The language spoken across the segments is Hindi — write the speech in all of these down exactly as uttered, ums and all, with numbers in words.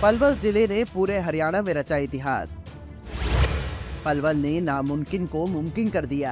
पलवल जिले ने पूरे हरियाणा में रचा इतिहास। पलवल ने नामुमकिन को मुमकिन कर दिया।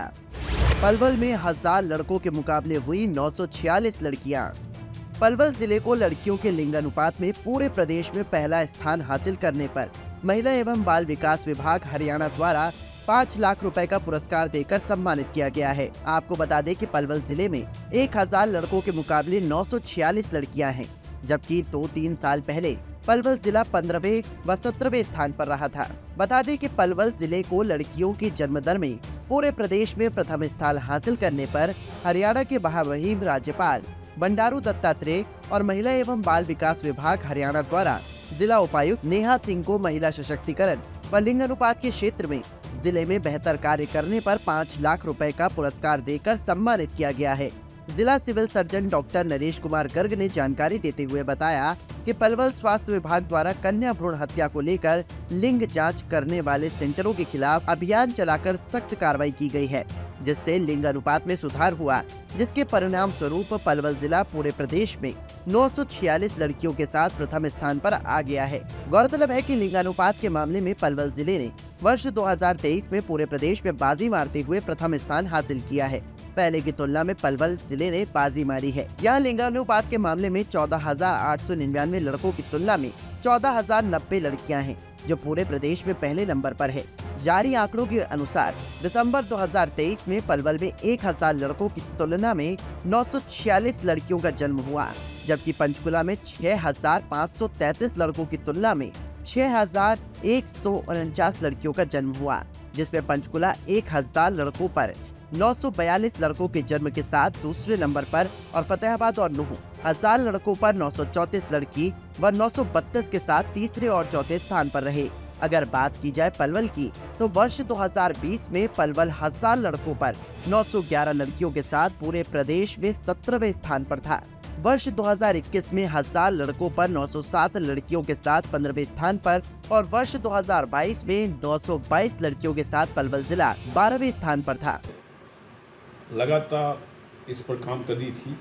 पलवल में हजार लड़कों के मुकाबले हुई नौ सौ छियालीस लड़कियां। पलवल जिले को लड़कियों के लिंग अनुपात में पूरे प्रदेश में पहला स्थान हासिल करने पर महिला एवं बाल विकास विभाग हरियाणा द्वारा पाँच लाख रुपए का पुरस्कार देकर सम्मानित किया गया है। आपको बता दें कि पलवल जिले में एक हजार लड़कों के मुकाबले नौ सौ छियालीस लड़कियां हैं, जबकि दो तीन साल पहले पलवल जिला पंद्रहवें व सत्रहवें स्थान पर रहा था। बता दें कि पलवल जिले को लड़कियों की जन्म दर में पूरे प्रदेश में प्रथम स्थान हासिल करने पर हरियाणा के महामहिम राज्यपाल बंडारू दत्तात्रेय और महिला एवं बाल विकास विभाग हरियाणा द्वारा जिला उपायुक्त नेहा सिंह को महिला सशक्तिकरण व लिंग अनुपात के क्षेत्र में जिले में बेहतर कार्य करने पर पाँच लाख रुपए का पुरस्कार देकर सम्मानित किया गया है। जिला civil surgeon doctor Naresh Kumar Garg ने जानकारी देते हुए बताया कि पलवल स्वास्थ्य विभाग द्वारा कन्या भ्रूण हत्या को लेकर लिंग जांच करने वाले सेंटरों के खिलाफ अभियान चलाकर सख्त कार्रवाई की गई है, जिससे लिंग अनुपात में सुधार हुआ, जिसके परिणाम स्वरूप पलवल जिला पूरे प्रदेश में नौ सौ छियालीस लड़कियों के साथ प्रथम स्थान पर आ गया है। गौरतलब है कि लिंग अनुपात के मामले में पलवल जिले ने वर्ष दो हज़ार तेईस में पूरे प्रदेश में बाजी मारते हुए प्रथम स्थान हासिल किया है। पहले की तुलना में पलवल जिले ने बाजी मारी है। यहाँ लिंगानुपात के मामले में चौदह हजार आठ सौ निन्यानवे लड़कों की तुलना में चौदह हजार नब्बे लड़कियां हैं, जो पूरे प्रदेश में पहले नंबर पर है। जारी आंकड़ों के अनुसार दिसंबर दो हज़ार तेईस में पलवल में एक हजार लड़कों की तुलना में नौ सौ छियालीस लड़कियों का जन्म हुआ, जबकि पंचकुला में छह हजार पाँच सौ तैतीस लड़कों की तुलना में छह हजार एक सौ उनचास लड़कियों का जन्म हुआ, जिसमें पंचकुला एक हजार लड़कों पर नौ सौ बयालीस लड़कों के जन्म के साथ दूसरे नंबर पर और फतेहाबाद और नूह हजार लड़कों पर नौ सौ चौंतीस लड़की व नौ सौ बत्तीस के साथ तीसरे और चौथे स्थान पर रहे। अगर बात की जाए पलवल की, तो वर्ष दो हज़ार बीस में पलवल हजार लड़कों पर नौ सौ ग्यारह लड़कियों के साथ पूरे प्रदेश में सत्रहवें स्थान पर था। वर्ष दो हज़ार इक्कीस में हजार लड़कों पर नौ सौ सात लड़कियों के साथ पंद्रहवें स्थान पर और वर्ष दो हज़ार बाईस में नौ सौ बाईस लड़कियों के साथ पलवल जिला बारहवें स्थान पर था। लगातार इस पर काम कर रही थी।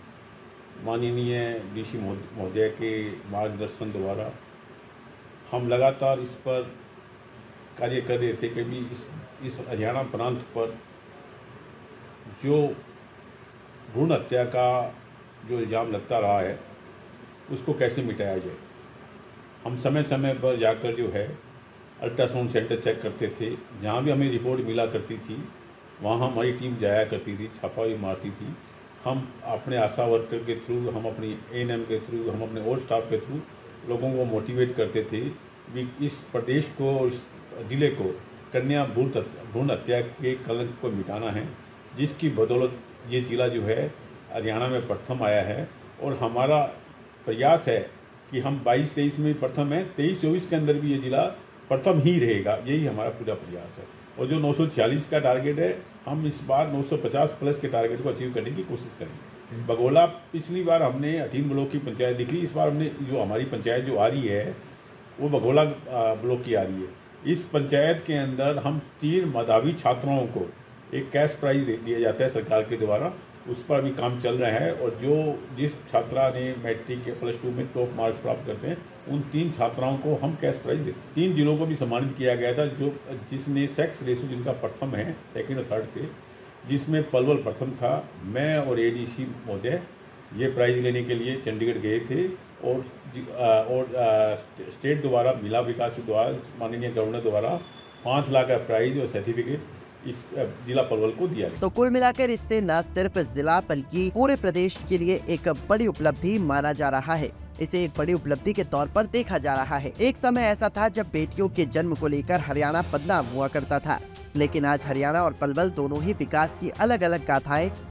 माननीय डीसी महोदय के मार्गदर्शन द्वारा हम लगातार इस पर कार्य कर रहे थे कि भी इस इस हरियाणा प्रांत पर जो भ्रूण हत्या का जो इल्ज़ाम लगता रहा है उसको कैसे मिटाया जाए। हम समय समय पर जाकर जो है अल्ट्रासाउंड सेंटर चेक करते थे। जहाँ भी हमें रिपोर्ट मिला करती थी वहाँ हमारी टीम जाया करती थी, छापाई मारती थी। हम अपने आशा वर्कर के थ्रू, हम अपनी ए एन एम के थ्रू, हम अपने और स्टाफ के थ्रू लोगों को मोटिवेट करते थे कि इस प्रदेश को, इस ज़िले को कन्या भ्रूण भ्रूण हत्या के कलंक को मिटाना है, जिसकी बदौलत ये ज़िला जो है हरियाणा में प्रथम आया है। और हमारा प्रयास है कि हम बाईस तेईस में प्रथम है, तेईस चौबीस के अंदर भी ये ज़िला प्रथम ही रहेगा। यही हमारा पूरा प्रयास है। और जो नौ सौ छियालीस का टारगेट है, हम इस बार नौ सौ पचास प्लस के टारगेट को अचीव करने की कोशिश करेंगे। बगोला पिछली बार हमने अधीन ब्लॉक की पंचायत दिखी, इस बार हमने जो हमारी पंचायत जो आ रही है वो बगोला ब्लॉक की आ रही है। इस पंचायत के अंदर हम तीन मेधावी छात्राओं को एक कैश प्राइज दिया जाता है सरकार के द्वारा, उस पर भी काम चल रहा है। और जो जिस छात्रा ने मैट्रिक या प्लस टू में टॉप मार्क्स प्राप्त करते हैं, उन तीन छात्राओं को हम कैश प्राइज देते हैं। तीन जिलों को भी सम्मानित किया गया था, जो जिसने सेक्स रेशो जिनका प्रथम है, सेकंड और थर्ड के, जिसमें पलवल प्रथम था। मैं और ए डी सी महोदय ये प्राइज लेने के लिए चंडीगढ़ गए थे और और स्टेट द्वारा, जिला विकास द्वारा, माननीय गवर्नर द्वारा पाँच लाख का प्राइज और सर्टिफिकेट इस जिला पलवल को दिया गया। तो कुल मिलाकर इससे न सिर्फ जिला बल्कि पूरे प्रदेश के लिए एक बड़ी उपलब्धि माना जा रहा है। इसे एक बड़ी उपलब्धि के तौर पर देखा जा रहा है। एक समय ऐसा था जब बेटियों के जन्म को लेकर हरियाणा बदनाम हुआ करता था, लेकिन आज हरियाणा और पलवल दोनों ही विकास की अलग अलग गाथाएं